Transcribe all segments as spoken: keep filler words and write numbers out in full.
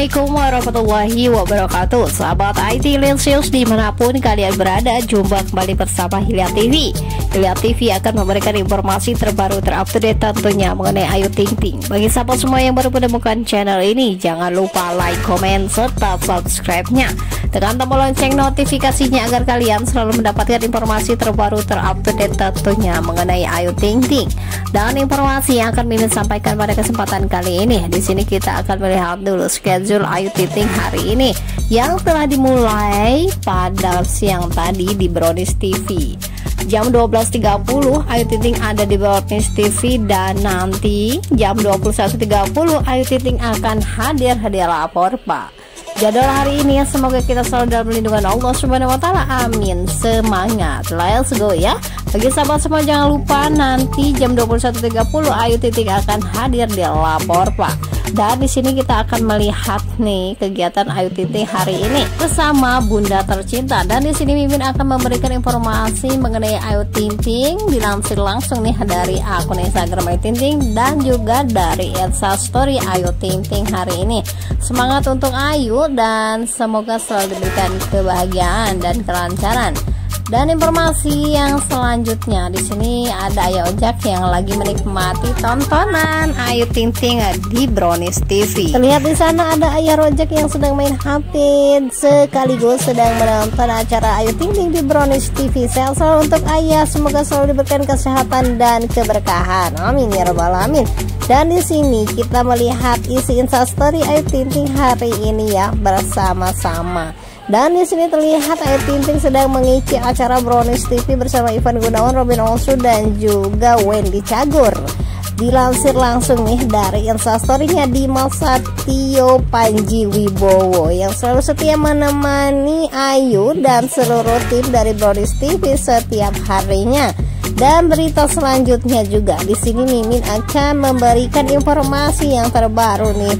Assalamualaikum warahmatullahi wabarakatuh. Sahabat I T Lesius dimanapun kalian berada, jumpa kembali bersama Hilya T V. Hilya T V akan memberikan informasi terbaru terupdate tentunya mengenai Ayu Ting Ting. Bagi sahabat semua yang baru menemukan channel ini, jangan lupa like, comment, serta subscribe-nya. Tekan tombol lonceng notifikasinya agar kalian selalu mendapatkan informasi terbaru terupdate tentunya mengenai Ayu Ting Ting. Dan informasi yang akan Mimin sampaikan pada kesempatan kali ini, di sini kita akan melihat dulu schedule Ayu Ting Ting hari ini yang telah dimulai pada siang tadi di Brownies T V. Jam dua belas tiga puluh Ayu Ting Ting ada di Brownies T V, dan nanti jam dua puluh satu tiga puluh Ayu Ting Ting akan hadir hadiah lapor Pak. Jadwal hari ini ya, semoga kita selalu dalam lindungan Allah Subhanahu wa taala. Amin. Semangat. Let's go ya. Bagi sahabat semua jangan lupa nanti jam dua puluh satu tiga puluh Ayu Ting Ting akan hadir di lapor Pak. Dan di sini kita akan melihat nih kegiatan Ayu Ting Ting hari ini bersama Bunda tercinta. Dan di sini Mimin akan memberikan informasi mengenai Ayu Ting Ting dilansir langsung nih dari akun Instagram Ayu Ting Ting dan juga dari Insta Story Ayu Ting Ting hari ini. Semangat untuk Ayu dan semoga selalu diberikan kebahagiaan dan kelancaran. Dan informasi yang selanjutnya di sini ada Ayah Ojak yang lagi menikmati tontonan Ayu Ting Ting di Brownies T V. Terlihat di sana ada Ayah Ojak yang sedang main H P sekaligus sedang menonton acara Ayu Ting Ting di Brownies T V. Sehat selalu untuk Ayah, semoga selalu diberikan kesehatan dan keberkahan. Amin ya rabbal alamin. Dan di sini kita melihat isi Instastory Ayu Ting Ting hari ini ya bersama-sama. Dan di sini terlihat Ayu Ting Ting sedang mengisi acara Brownies T V bersama Ivan Gunawan, Robin Olsu dan juga Wendy Cagur. Dilansir langsung nih dari Instastory-nya Dimas Satio Panji Wibowo yang selalu setia menemani Ayu dan seluruh tim dari Brownies T V setiap harinya. Dan berita selanjutnya juga di sini Mimin akan memberikan informasi yang terbaru nih.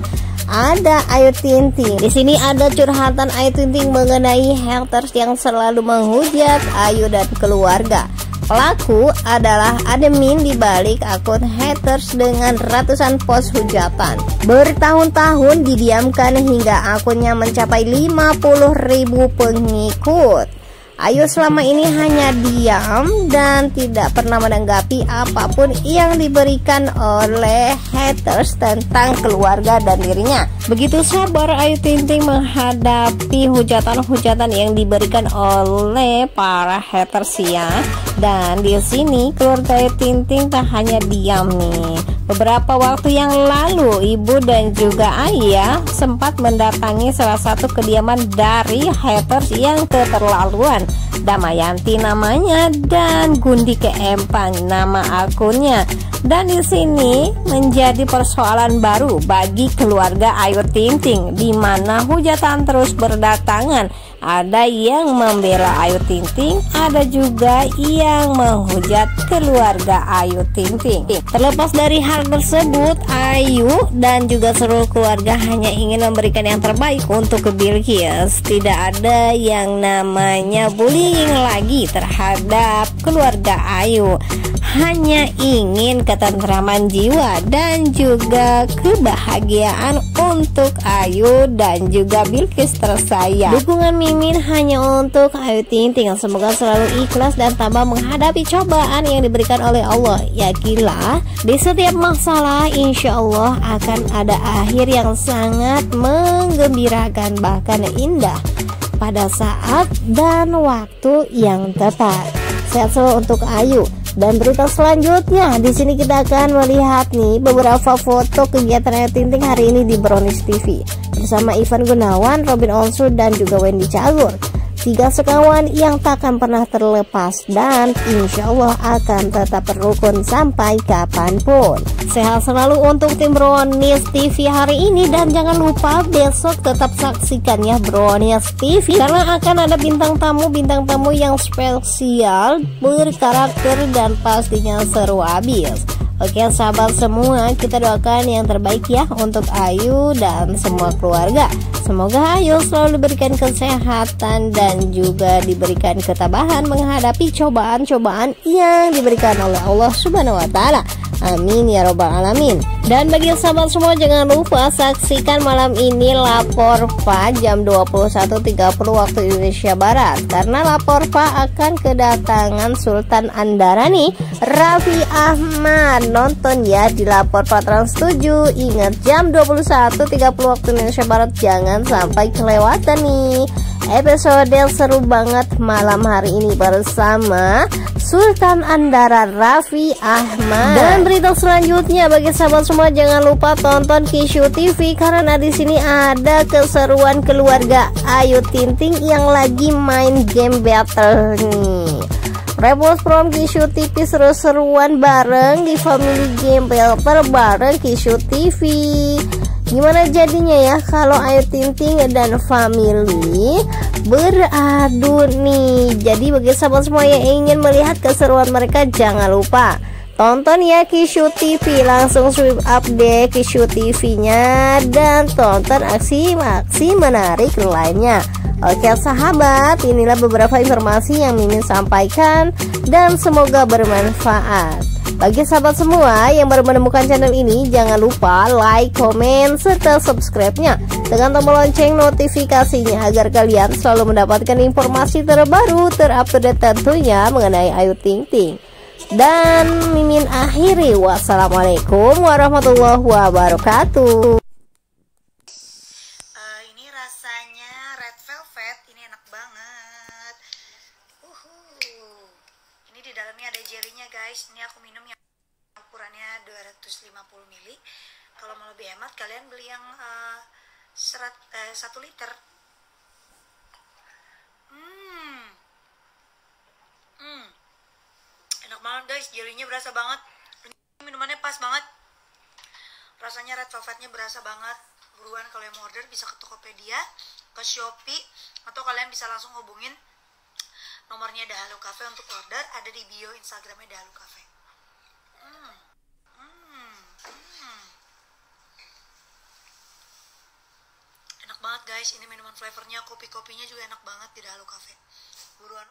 Ada Ayu Ting Ting. Di sini ada curhatan Ayu Ting Ting mengenai haters yang selalu menghujat Ayu dan keluarga. Pelaku adalah admin di balik akun haters dengan ratusan post hujatan. Bertahun-tahun didiamkan hingga akunnya mencapai lima puluh ribu pengikut. Ayu selama ini hanya diam dan tidak pernah menanggapi apapun yang diberikan oleh haters tentang keluarga dan dirinya. Begitu sabar Ayu Ting Ting menghadapi hujatan-hujatan yang diberikan oleh para haters ya. Dan di sini keluarga Ayu Ting Ting tak hanya diam nih. Beberapa waktu yang lalu ibu dan juga ayah sempat mendatangi salah satu kediaman dari haters yang keterlaluan. Damayanti namanya dan Gundi Keempang nama akunnya. Dan di sini menjadi persoalan baru bagi keluarga Ayu Ting Ting, di mana hujatan terus berdatangan. Ada yang membela Ayu Ting Ting, ada juga yang menghujat keluarga Ayu Ting Ting. Terlepas dari hal tersebut, Ayu dan juga seluruh keluarga hanya ingin memberikan yang terbaik untuk Bilqis. Tidak ada yang namanya bullying lagi terhadap keluarga Ayu. Hanya ingin ketentraman jiwa dan juga kebahagiaan untuk Ayu dan juga Bilqis tersayang. Dukungan Mimin hanya untuk Ayu Ting Ting. Semoga selalu ikhlas dan tambah menghadapi cobaan yang diberikan oleh Allah. Yakinlah di setiap masalah insya Allah akan ada akhir yang sangat menggembirakan bahkan indah pada saat dan waktu yang tepat. Sehat selalu untuk Ayu. Dan berita selanjutnya di sini kita akan melihat nih beberapa foto kegiatan Ayu Ting Ting hari ini di Brownies T V bersama Ivan Gunawan, Robin Olsu dan juga Wendy Cagur. Tiga sekawan yang takkan pernah terlepas dan insya Allah akan tetap rukun sampai kapanpun. Sehat selalu untuk tim Brownies T V hari ini, dan jangan lupa besok tetap saksikan ya Brownies T V karena akan ada bintang tamu-bintang tamu yang spesial, berkarakter dan pastinya seru abis. Oke sahabat semua, kita doakan yang terbaik ya untuk Ayu dan semua keluarga. Semoga Ayu selalu diberikan kesehatan dan juga diberikan ketabahan menghadapi cobaan-cobaan yang diberikan oleh Allah Subhanahu wa taala. Amin ya robbal alamin. Dan bagi sahabat semua, jangan lupa saksikan malam ini Lapor Pak jam dua puluh satu tiga puluh waktu Indonesia Barat, karena Lapor Pak akan kedatangan Sultan Andara nih, Raffi Ahmad. Nonton ya di Lapor Pak Trans tujuh. Ingat jam dua puluh satu tiga puluh waktu Indonesia Barat, jangan sampai kelewatan nih episode seru banget malam hari ini bersama Sultan Andara Raffi Ahmad. Dan berita selanjutnya bagi sahabat semua, jangan lupa tonton Kishu T V karena di sini ada keseruan keluarga Ayu Ting Ting yang lagi main game battle nih. Rebels from Kishu T V seru-seruan bareng di family game battle bareng Kishu T V. Gimana jadinya ya kalau Ayu Ting Ting dan family beradu nih? Jadi bagi sahabat semua yang ingin melihat keseruan mereka, jangan lupa tonton ya Kishu T V. Langsung swipe up deh Kishu T V-nya dan tonton aksi-aksi menarik lainnya. Oke sahabat, inilah beberapa informasi yang Mimin sampaikan dan semoga bermanfaat. Bagi sahabat semua yang baru menemukan channel ini, jangan lupa like, komen, serta subscribe-nya dengan tombol lonceng notifikasinya agar kalian selalu mendapatkan informasi terbaru, terupdate tentunya mengenai Ayu Ting Ting. Dan Mimin akhiri, wassalamualaikum warahmatullahi wabarakatuh. Uh, ini rasanya red velvet, ini enak banget. Uhuh. Ini di dalamnya ada jelinya guys. Ini aku minum yang ukurannya dua ratus lima puluh mililiter. Kalau mau lebih hemat, kalian beli yang uh, serat, uh, satu liter. Hmm, hmm, enak banget guys. Jelinya berasa banget. Ini minumannya pas banget. Rasanya red velvetnya berasa banget. Buruan kalau yang mau order bisa ke Tokopedia, ke Shopee, atau kalian bisa langsung hubungin nomornya Dahalu Cafe untuk order. Ada di bio Instagramnya Dahalu Cafe. Hmm. Hmm. Hmm. Enak banget guys. Ini minuman flavornya, kopi-kopinya juga enak banget di Dahalu Cafe. Buruan.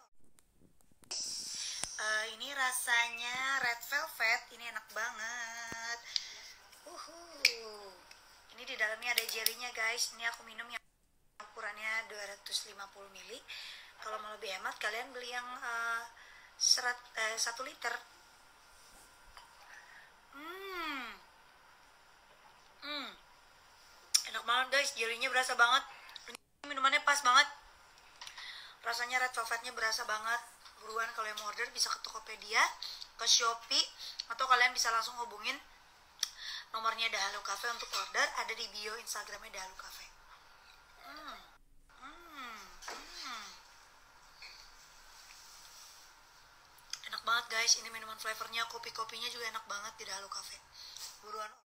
Uh, ini rasanya red velvet. Ini enak banget. Uhuh. Ini di dalamnya ada jelinya guys. Ini aku minum yang ukurannya dua ratus lima puluh mililiter. Kalau mau lebih hemat, kalian beli yang uh, serat, uh, satu liter. Hmm, hmm, enak banget guys. Jelinya berasa banget. Ini minumannya pas banget. Rasanya red velvetnya berasa banget. Buruan kalau yang mau order bisa ke Tokopedia, ke Shopee, atau kalian bisa langsung hubungin nomornya Dahalu Cafe untuk order. Ada di bio Instagramnya Dahalu Cafe. Hmm. Hmm. Hmm. Enak banget guys. Ini minuman flavornya, kopi-kopinya juga enak banget di Dahalu Cafe. Buruan.